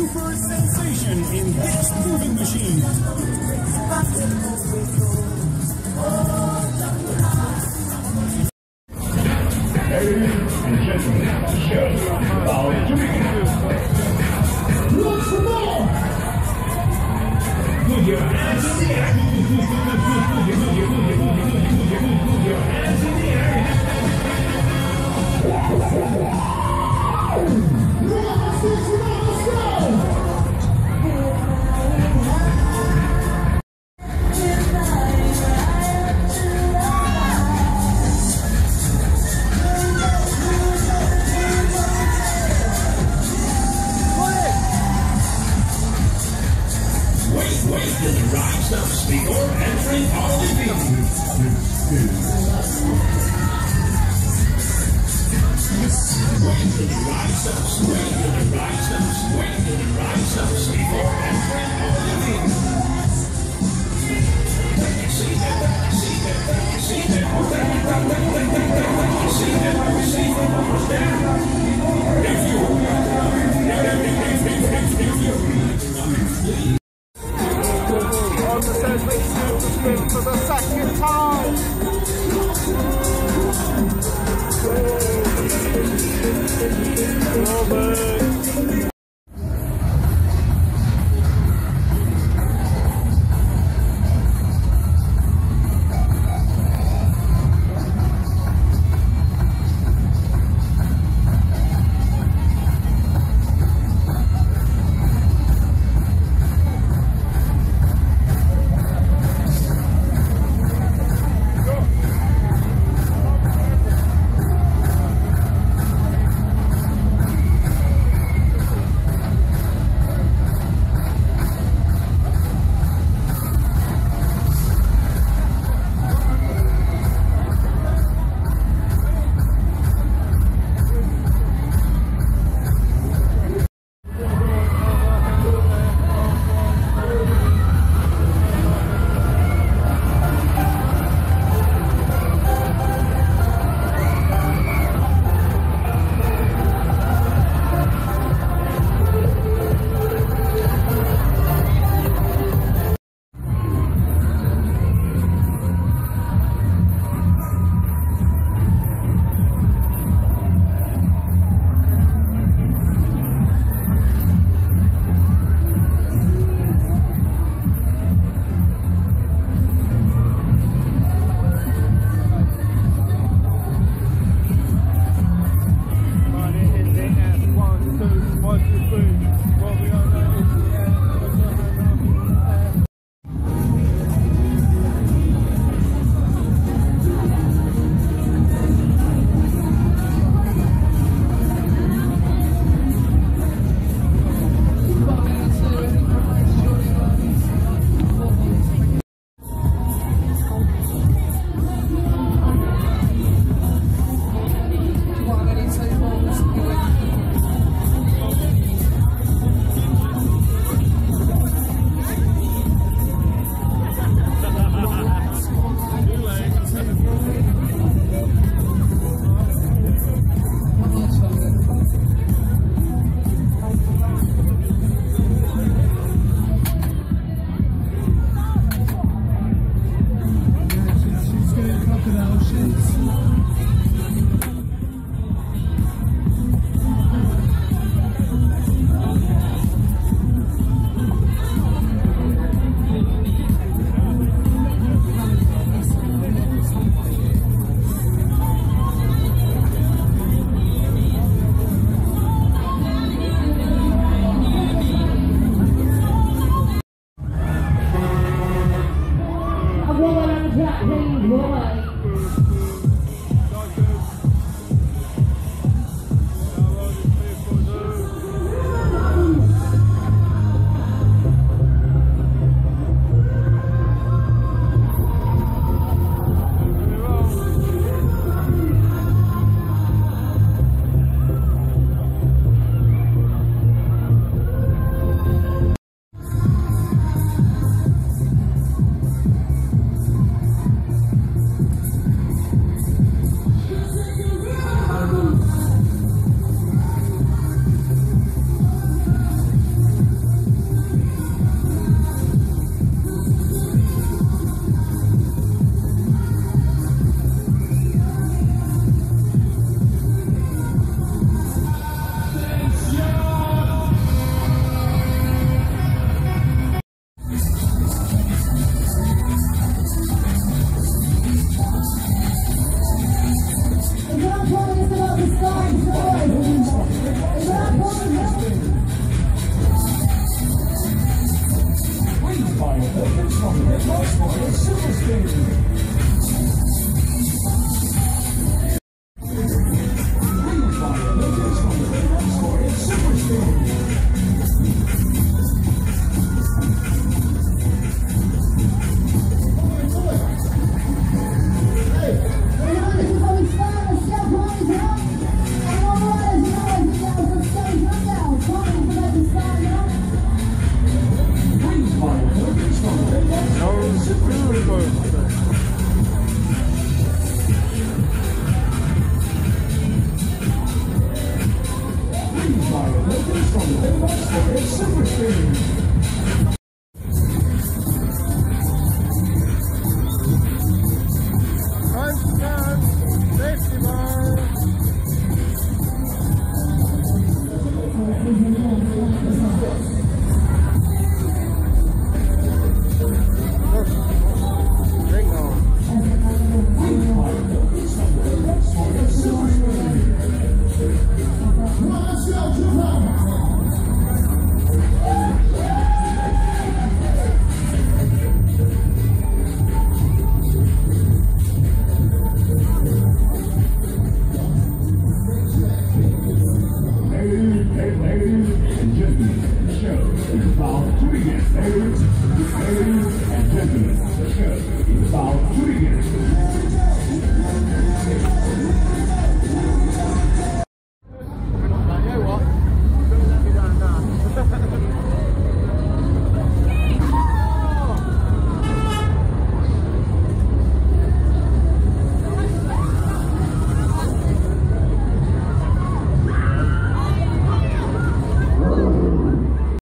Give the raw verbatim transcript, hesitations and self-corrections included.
super sensation in this moving machine. Ladies and gentlemen, show about three. Look for more. Put your hands in the air. Put your, put your, put your, put your, put your, put your, put your hands in the air. Let's go. Before entering all the fields. Wait till the ride stops, wait till the ride stops, wait till the ride stops before entering all the fields. See that, see that, see that, see that, see that, if you, if, if, if, if you, on the third week to spin for the second time. Robert. Volkswagen Super Spin. Super Spin. Ladies and gentlemen, the show is about to begin.